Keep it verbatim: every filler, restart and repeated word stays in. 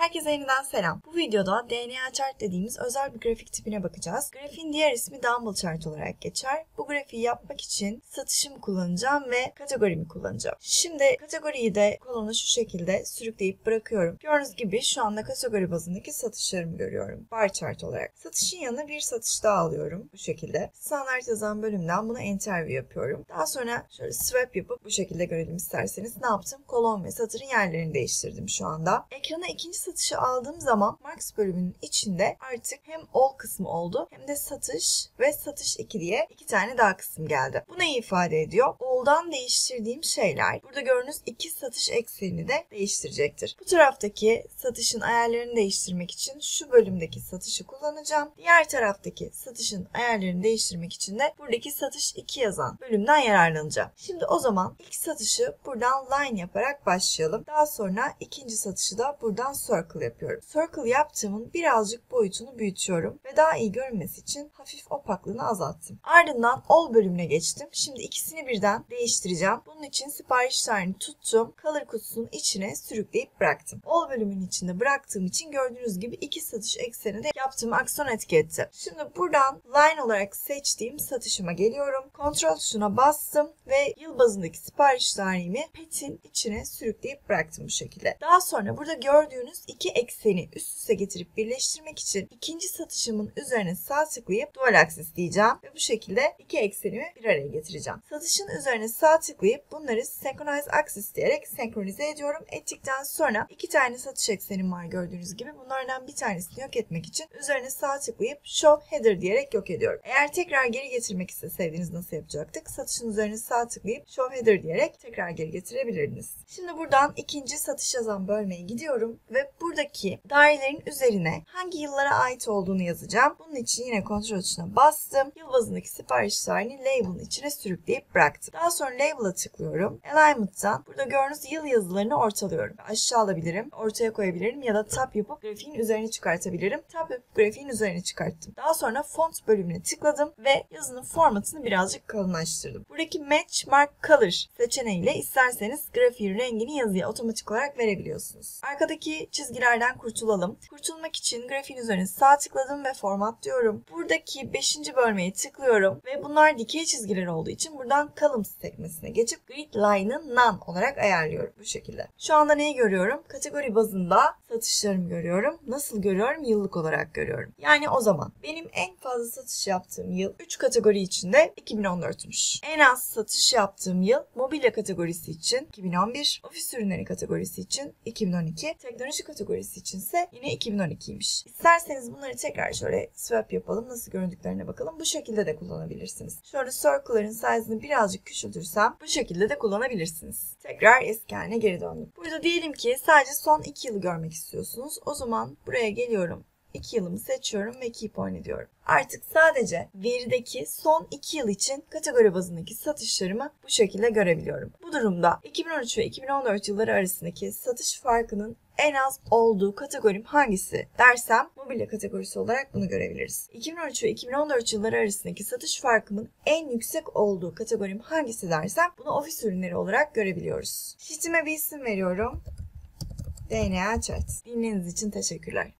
Herkese yeniden selam. Bu videoda D N A chart dediğimiz özel bir grafik tipine bakacağız. Grafiğin diğer ismi Dumble chart olarak geçer. Bu grafiği yapmak için satışımı kullanacağım ve kategorimi kullanacağım. Şimdi kategoriyi de kolona şu şekilde sürükleyip bırakıyorum. Gördüğünüz gibi şu anda kategori bazındaki satışlarımı görüyorum. Bar chart olarak. Satışın yanına bir satış daha alıyorum. Bu şekilde. Standart yazan bölümden buna enter yapıyorum. Daha sonra şöyle swap yapıp bu şekilde görelim isterseniz. Ne yaptım? Kolon ve satırın yerlerini değiştirdim şu anda. Ekrana ikinci satışı aldığım zaman Marks bölümünün içinde artık hem all kısmı oldu hem de satış ve satış iki diye iki tane daha kısım geldi. Bu neyi ifade ediyor? All'dan değiştirdiğim şeyler burada gördüğünüz iki satış eksenini de değiştirecektir. Bu taraftaki satışın ayarlarını değiştirmek için şu bölümdeki satışı kullanacağım. Diğer taraftaki satışın ayarlarını değiştirmek için de buradaki satış iki yazan bölümden yararlanacağım. Şimdi o zaman ilk satışı buradan line yaparak başlayalım. Daha sonra ikinci satışı da buradan circle yapıyorum. Circle yaptığımın birazcık boyutunu büyütüyorum ve daha iyi görünmesi için hafif opaklığını azalttım. Ardından all bölümüne geçtim. Şimdi ikisini birden değiştireceğim. Bunun için sipariş tarihini tuttum. Color kutusunun içine sürükleyip bıraktım. All bölümün içinde bıraktığım için gördüğünüz gibi iki satış ekseni de yaptığım aksiyon etki etti. Şimdi buradan line olarak seçtiğim satışıma geliyorum. Kontrol tuşuna bastım ve yıl bazındaki sipariş tarihimi petin içine sürükleyip bıraktım bu şekilde. Daha sonra burada gördüğünüz iki ekseni üst üste getirip birleştirmek için ikinci satışımın üzerine sağ tıklayıp dual axis diyeceğim ve bu şekilde iki eksenimi bir araya getireceğim. Satışın üzerine sağ tıklayıp bunları synchronize axis diyerek senkronize ediyorum. Ettikten sonra iki tane satış eksenim var gördüğünüz gibi. Bunlardan bir tanesini yok etmek için üzerine sağ tıklayıp show header diyerek yok ediyorum. Eğer tekrar geri getirmek isteseydiniz nasıl yapacaktık? Satışın üzerine sağ tıklayıp show header diyerek tekrar geri getirebilirdiniz. Şimdi buradan ikinci satış yazan bölmeye gidiyorum ve buradaki dairelerin üzerine hangi yıllara ait olduğunu yazacağım. Bunun için yine kontrol tuşuna bastım. Yıl bazındaki sipariş tarihini label'ın içine sürükleyip bıraktım. Daha sonra label'a tıklıyorum. Alignment'tan burada gördüğünüz yıl yazılarını ortalıyorum. Aşağı alabilirim, ortaya koyabilirim ya da tab yapıp grafiğin üzerine çıkartabilirim. Tab yapıp grafiğin üzerine çıkarttım. Daha sonra font bölümüne tıkladım ve yazının formatını birazcık kalınlaştırdım. Buradaki Match Mark Color seçeneğiyle isterseniz grafiğin rengini yazıya otomatik olarak verebiliyorsunuz. Arkadaki çizgilerden kurtulalım. Kurtulmak için grafiğin üzerine sağ tıkladım ve format diyorum. Buradaki beşinci bölmeye tıklıyorum ve bunlar dikey çizgiler olduğu için buradan columns sekmesine geçip grid line'ı none olarak ayarlıyorum bu şekilde. Şu anda neyi görüyorum? Kategori bazında satışlarımı görüyorum. Nasıl görüyorum? Yıllık olarak görüyorum. Yani o zaman benim en fazla satış yaptığım yıl üç kategori içinde iki bin on dörtmüş. En az satış yaptığım yıl mobilya kategorisi için iki bin on bir, ofis ürünleri kategorisi için iki bin on iki, teknoloji kategorisi içinse yine iki bin on ikiymiş. İsterseniz bunları tekrar şöyle swap yapalım. Nasıl göründüklerine bakalım. Bu şekilde de kullanabilirsiniz. Şöyle circle'ların size'ını birazcık küçültürsem bu şekilde de kullanabilirsiniz. Tekrar eski haline geri döndüm. Burada diyelim ki sadece son iki yılı görmek istiyorsunuz. O zaman buraya geliyorum. iki yılımı seçiyorum ve keep on ediyorum. Artık sadece verideki son iki yıl için kategori bazındaki satışlarımı bu şekilde görebiliyorum. Bu durumda iki bin on üç ve iki bin on dört yılları arasındaki satış farkının en az olduğu kategorim hangisi dersem mobilya kategorisi olarak bunu görebiliriz. iki bin on üç ve iki bin on dört yılları arasındaki satış farkımın en yüksek olduğu kategorim hangisi dersem bunu ofis ürünleri olarak görebiliyoruz. Sheet'ime bir isim veriyorum. D N A chart. Dinlediğiniz için teşekkürler.